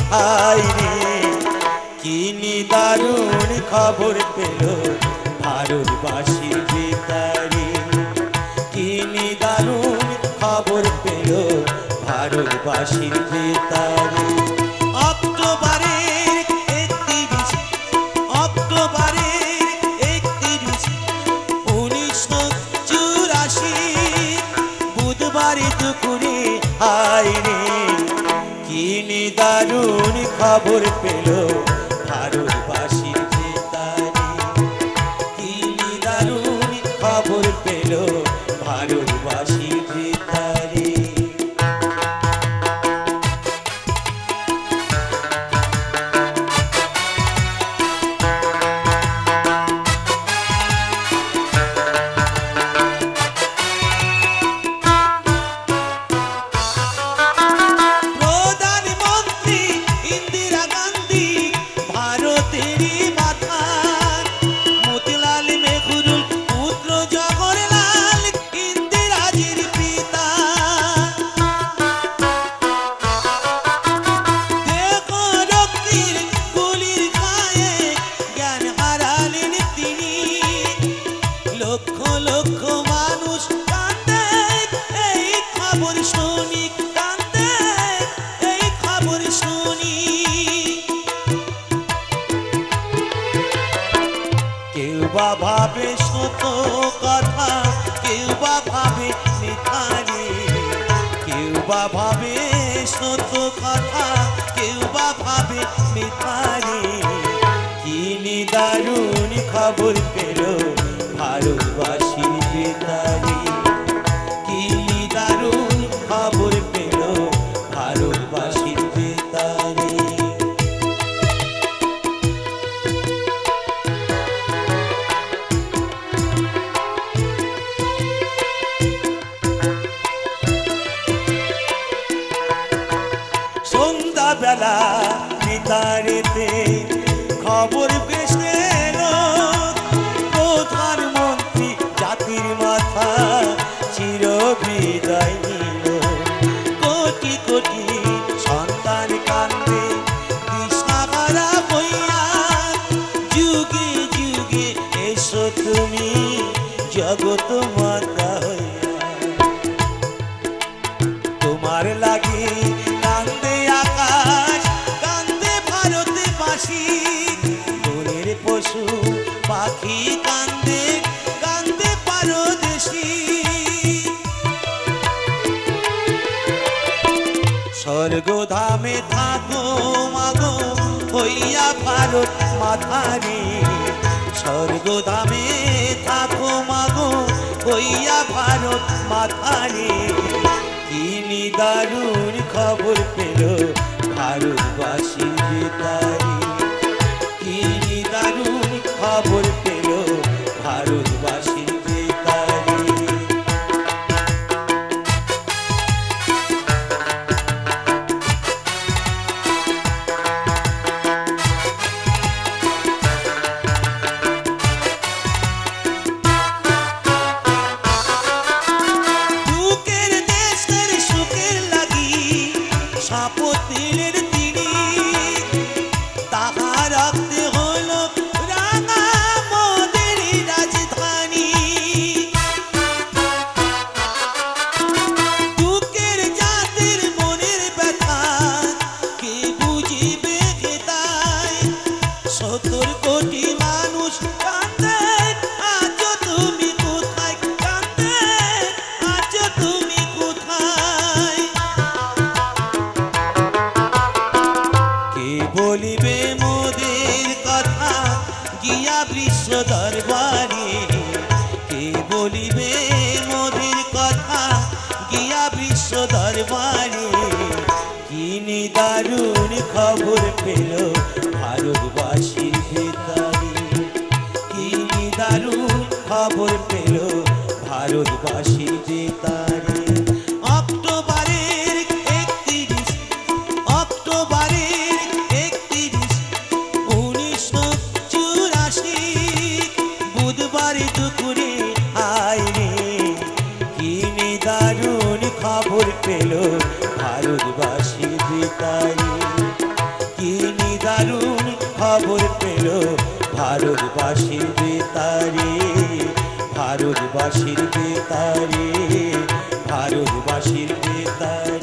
হায় রে কি নিদারুণ খবর পেল ভারতবাসীর বেতারে কি নিদারুণ খবর পেল ভারতবাসীর বেতারে অক্টোবরের 1984 বুধবারে দুপুরে হায় রে কি নিদারুণ খবর পেল ভারতবাসীর বেতারে কি নিদারুণ খবর পেল ভারতবাসীর বেতারে ভাবে সত কথা কেউ বা ভাবে মিথ্যারে কেউ বা ভাবে সত কথা কেউ বা ভাবে মিথ্যারে কি নিদারুণ খবর পেল ভারতবাসীর বেতারে কি নিদারুণ খবর পেল ভারতবাসীর বেতারে বেলা বেতারেতে খবর ভেসে এলো প্রধানমন্ত্রী জাতির মাথা চির বিদায় নিল কোটি কোটি সন্তান কান্দে দিশাহারা হইয়া যুগে যুগে এসো তুমি জগৎ মাতা হইয়া তোমার লাগে মনের পশু পাখি কান্দে কান্দে পারদেশী স্বর্গধামে থাকো মাগো হইয়া ভারত মাতারে স্বর্গধামে থাকো মাগো হইয়া ভারত মাতারে কি নিদারুণ খবর পেল ভারতবাসীর বেতারে কি নিদারুণ খবর পেল ভারতবাসীর বেতারে দুঃখের দেশের সুখের লাগি শপথ নিলেন তিনি তাহার রাখতে হলো রাঙা মোদের রাজধানী দুঃখের জাতির মনের ব্যথা কে বুঝিবে তাই 70 কোটি মানুষ কান্দে আজ তুমি কোথায় কান্দে আজ তুমি কোথায় বলিবে মোদের কথা গিয়া বিশ্ব দরবারে কে বলিবে মোদের কথা গিয়া বিশ্ব দরবারে কি নিদারুণ খবর পেল ভারতবাসীর বেতারে কি নিদারুণ খবর পেল ভারতবাসীর বেতারে অক্টোবরের 1984 বুধবারে দুপুরে হায় রে কি নিদারুণ খবর পেল ভারতবাসীর বেতারে ভারতবাসীর বেতারে, ভারতবাসীর বেতারে, ভারতবাসীর বেতারে।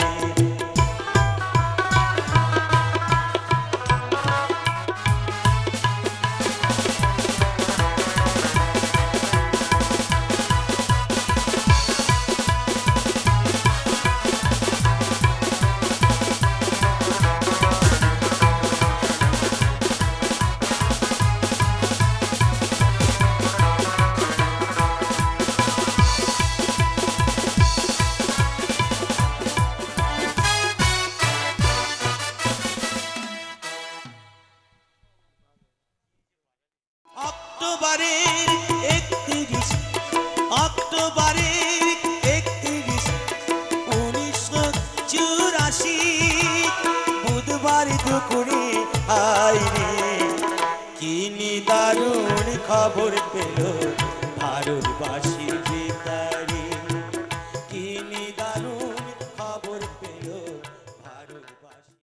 অক্টোবরের 31, অক্টোবরের 31, 1984, বুধবার দুপুরে আইরে কি নিদারুণ খবর পেল